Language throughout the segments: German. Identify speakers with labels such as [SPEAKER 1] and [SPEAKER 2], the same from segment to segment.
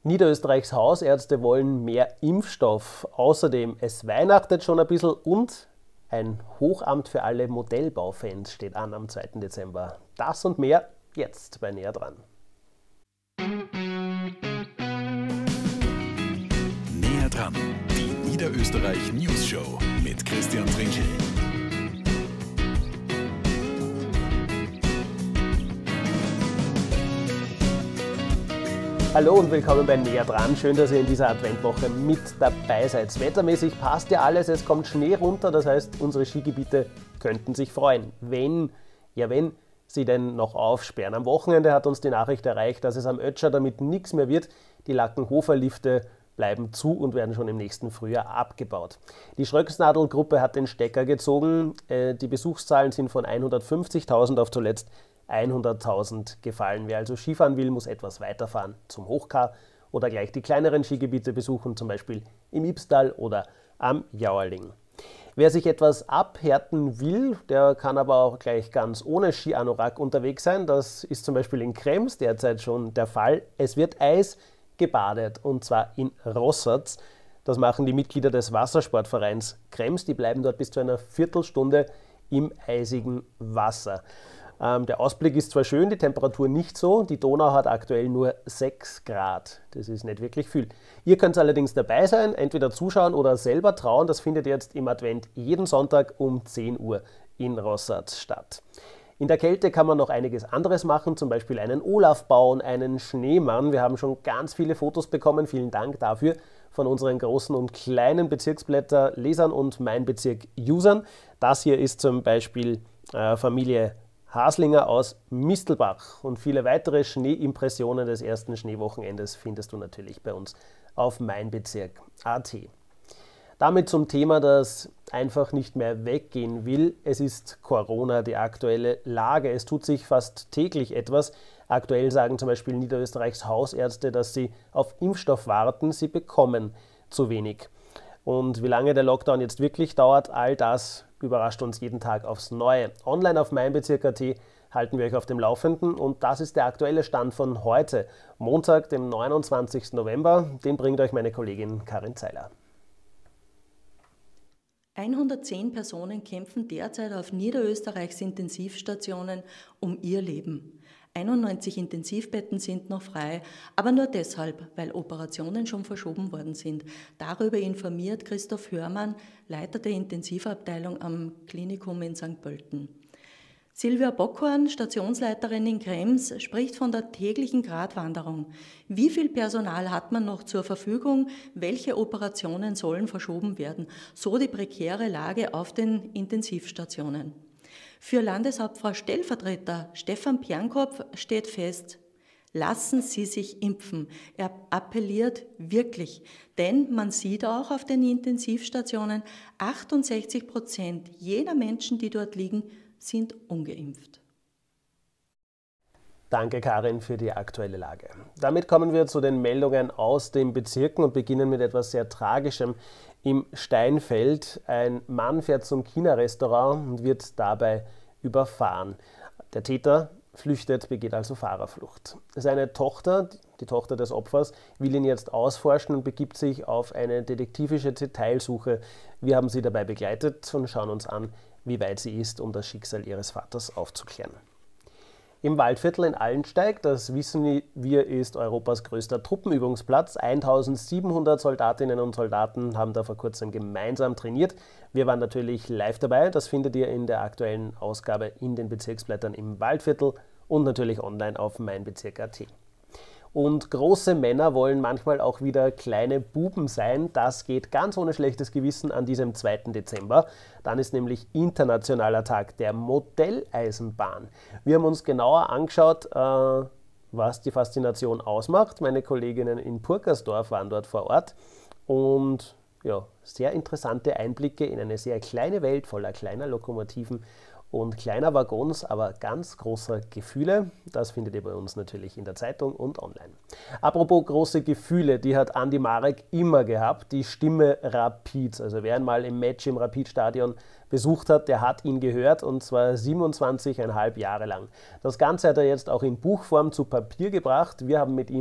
[SPEAKER 1] Niederösterreichs Hausärzte wollen mehr Impfstoff. Außerdem, es weihnachtet schon ein bisschen und ein Hochamt für alle Modellbaufans steht an am 2. Dezember. Das und mehr jetzt bei Näher dran.
[SPEAKER 2] Näher dran, die Niederösterreich News Show mit Christian Trinkel.
[SPEAKER 1] Hallo und willkommen bei Näher dran. Schön, dass ihr in dieser Adventwoche mit dabei seid. Wettermäßig passt ja alles, es kommt Schnee runter, das heißt, unsere Skigebiete könnten sich freuen. Wenn sie denn noch aufsperren. Am Wochenende hat uns die Nachricht erreicht, dass es am Ötscher damit nichts mehr wird. Die Lackenhofer-Lifte bleiben zu und werden schon im nächsten Frühjahr abgebaut. Die Schröcksnadel-Gruppe hat den Stecker gezogen. Die Besuchszahlen sind von 150.000 auf zuletzt 100.000 gefallen. Wer also Skifahren will, muss etwas weiterfahren zum Hochkar oder gleich die kleineren Skigebiete besuchen, zum Beispiel im Ybbstal oder am Jauerling. Wer sich etwas abhärten will, der kann aber auch gleich ganz ohne Skianorak unterwegs sein. Das ist zum Beispiel in Krems derzeit schon der Fall. Es wird Eis gebadet und zwar in Rossatz. Das machen die Mitglieder des Wassersportvereins Krems. Die bleiben dort bis zu einer Viertelstunde im eisigen Wasser. Der Ausblick ist zwar schön, die Temperatur nicht so. Die Donau hat aktuell nur 6 Grad. Das ist nicht wirklich viel. Ihr könnt allerdings dabei sein, entweder zuschauen oder selber trauen. Das findet jetzt im Advent jeden Sonntag um 10 Uhr in Rossatz statt. In der Kälte kann man noch einiges anderes machen, zum Beispiel einen Olaf bauen, einen Schneemann. Wir haben schon ganz viele Fotos bekommen, vielen Dank dafür, von unseren großen und kleinen Bezirksblätter-Lesern und Mein Bezirk-Usern. Das hier ist zum Beispiel Familie Haslinger aus Mistelbach und viele weitere Schneeimpressionen des ersten Schneewochenendes findest du natürlich bei uns auf meinbezirk.at. Damit zum Thema, das einfach nicht mehr weggehen will. Es ist Corona, die aktuelle Lage. Es tut sich fast täglich etwas. Aktuell sagen zum Beispiel Niederösterreichs Hausärzte, dass sie auf Impfstoff warten. Sie bekommen zu wenig. Und wie lange der Lockdown jetzt wirklich dauert, all das überrascht uns jeden Tag aufs Neue. Online auf meinbezirk.at halten wir euch auf dem Laufenden und das ist der aktuelle Stand von heute, Montag, dem 29. November. Den bringt euch meine Kollegin Karin Zeiler.
[SPEAKER 3] 110 Personen kämpfen derzeit auf Niederösterreichs Intensivstationen um ihr Leben. 91 Intensivbetten sind noch frei, aber nur deshalb, weil Operationen schon verschoben worden sind. Darüber informiert Christoph Hörmann, Leiter der Intensivabteilung am Klinikum in St. Pölten. Silvia Bockhorn, Stationsleiterin in Krems, spricht von der täglichen Gratwanderung. Wie viel Personal hat man noch zur Verfügung? Welche Operationen sollen verschoben werden? So die prekäre Lage auf den Intensivstationen. Für Landeshauptfrau Stellvertreter Stefan Piankopf steht fest, lassen Sie sich impfen. Er appelliert wirklich, denn man sieht auch auf den Intensivstationen, 68% jener Menschen, die dort liegen, sind ungeimpft.
[SPEAKER 1] Danke Karin für die aktuelle Lage. Damit kommen wir zu den Meldungen aus den Bezirken und beginnen mit etwas sehr Tragischem. Im Steinfeld, ein Mann fährt zum China-Restaurant und wird dabei überfahren. Der Täter flüchtet, begeht also Fahrerflucht. Seine Tochter, die Tochter des Opfers, will ihn jetzt ausforschen und begibt sich auf eine detektivische Detailsuche. Wir haben sie dabei begleitet und schauen uns an, wie weit sie ist, um das Schicksal ihres Vaters aufzuklären. Im Waldviertel in Allensteig, das wissen wir, ist Europas größter Truppenübungsplatz. 1700 Soldatinnen und Soldaten haben da vor kurzem gemeinsam trainiert. Wir waren natürlich live dabei. Das findet ihr in der aktuellen Ausgabe in den Bezirksblättern im Waldviertel und natürlich online auf meinbezirk.at. Und große Männer wollen manchmal auch wieder kleine Buben sein. Das geht ganz ohne schlechtes Gewissen an diesem 2. Dezember. Dann ist nämlich Internationaler Tag der Modelleisenbahn. Wir haben uns genauer angeschaut, was die Faszination ausmacht. Meine Kolleginnen in Purkersdorf waren dort vor Ort und ja, sehr interessante Einblicke in eine sehr kleine Welt voller kleiner Lokomotiven und kleiner Waggons, aber ganz großer Gefühle. Das findet ihr bei uns natürlich in der Zeitung und online. Apropos große Gefühle, die hat Andi Marek immer gehabt, die Stimme Rapids. Also wer einmal im Match im Rapid-Stadion besucht hat, der hat ihn gehört und zwar 27,5 Jahre lang. Das Ganze hat er jetzt auch in Buchform zu Papier gebracht. Wir haben mit ihm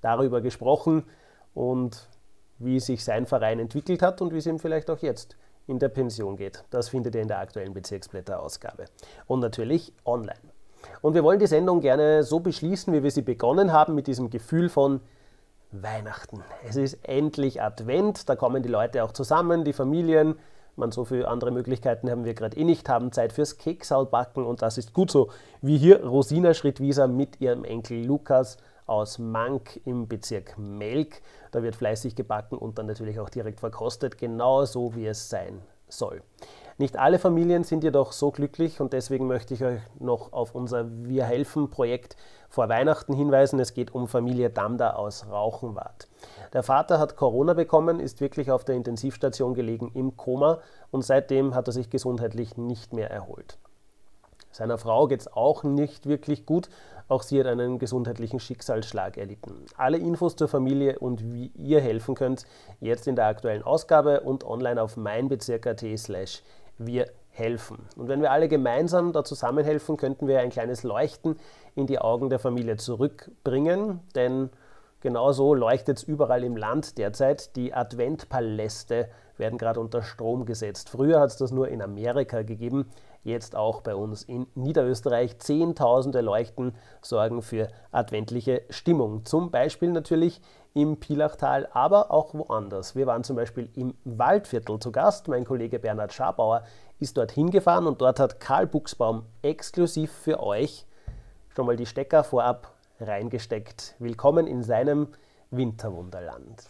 [SPEAKER 1] darüber gesprochen und wie sich sein Verein entwickelt hat und wie es ihm vielleicht auch jetzt in der Pension geht. Das findet ihr in der aktuellen Bezirksblätter-Ausgabe. Und natürlich online. Und wir wollen die Sendung gerne so beschließen, wie wir sie begonnen haben, mit diesem Gefühl von Weihnachten. Es ist endlich Advent, da kommen die Leute auch zusammen, die Familien. So viele andere Möglichkeiten haben wir gerade nicht, haben Zeit fürs Keksaubacken und das ist gut so, wie hier Rosina Schrittwieser mit ihrem Enkel Lukas aus Mank im Bezirk Melk. Da wird fleißig gebacken und dann natürlich auch direkt verkostet, genau so wie es sein soll. Nicht alle Familien sind jedoch so glücklich und deswegen möchte ich euch noch auf unser Wir helfen Projekt vor Weihnachten hinweisen. Es geht um Familie Damda aus Rauchenwart. Der Vater hat Corona bekommen, ist wirklich auf der Intensivstation gelegen im Koma und seitdem hat er sich gesundheitlich nicht mehr erholt. Seiner Frau geht es auch nicht wirklich gut, auch sie hat einen gesundheitlichen Schicksalsschlag erlitten. Alle Infos zur Familie und wie ihr helfen könnt, jetzt in der aktuellen Ausgabe und online auf meinbezirk.at/wir helfen. Und wenn wir alle gemeinsam da zusammenhelfen, könnten wir ein kleines Leuchten in die Augen der Familie zurückbringen, denn genauso leuchtet es überall im Land derzeit. Die Adventpaläste werden gerade unter Strom gesetzt. Früher hat es das nur in Amerika gegeben, jetzt auch bei uns in Niederösterreich. Zehntausende Leuchten sorgen für adventliche Stimmung. Zum Beispiel natürlich im Pilachtal, aber auch woanders. Wir waren zum Beispiel im Waldviertel zu Gast. Mein Kollege Bernhard Schabauer ist dorthin gefahren und dort hat Karl Buchsbaum exklusiv für euch schon mal die Stecker vorab reingesteckt. Willkommen in seinem Winterwunderland.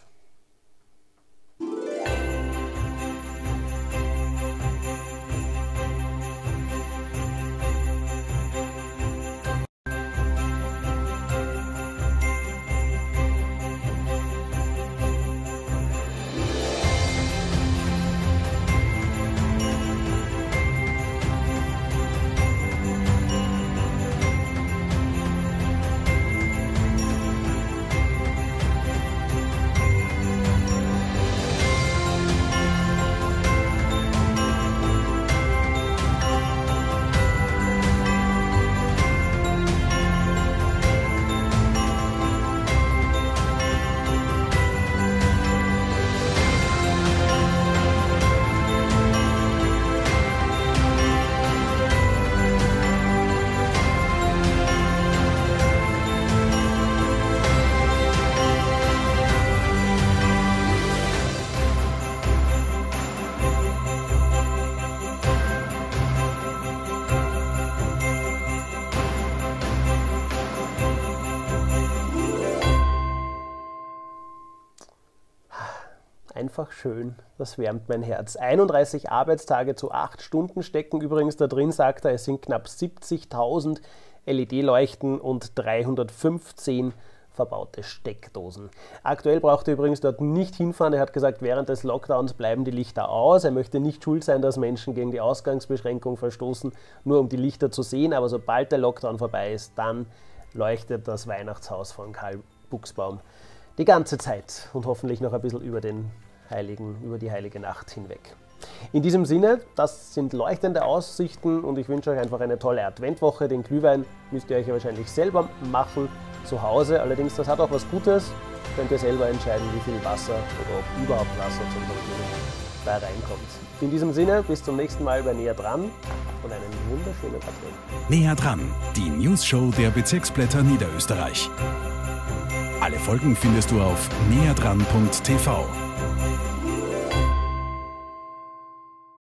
[SPEAKER 1] Einfach schön, das wärmt mein Herz. 31 Arbeitstage zu 8 Stunden stecken übrigens da drin, sagt er. Es sind knapp 70.000 LED-Leuchten und 315 verbaute Steckdosen. Aktuell braucht er übrigens dort nicht hinfahren. Er hat gesagt, während des Lockdowns bleiben die Lichter aus. Er möchte nicht schuld sein, dass Menschen gegen die Ausgangsbeschränkung verstoßen, nur um die Lichter zu sehen. Aber sobald der Lockdown vorbei ist, dann leuchtet das Weihnachtshaus von Karl Buchsbaum die ganze Zeit und hoffentlich noch ein bisschen über die heilige Nacht hinweg. In diesem Sinne, das sind leuchtende Aussichten und ich wünsche euch einfach eine tolle Adventwoche. Den Glühwein müsst ihr euch ja wahrscheinlich selber machen zu Hause. Allerdings, das hat auch was Gutes. Könnt ihr selber entscheiden, wie viel Wasser oder ob überhaupt Wasser zum Glühwein da reinkommt. In diesem Sinne, bis zum nächsten Mal bei Näher dran und einen wunderschönen Advent.
[SPEAKER 2] Näher dran, die News-Show der Bezirksblätter Niederösterreich. Alle Folgen findest du auf näherdran.tv.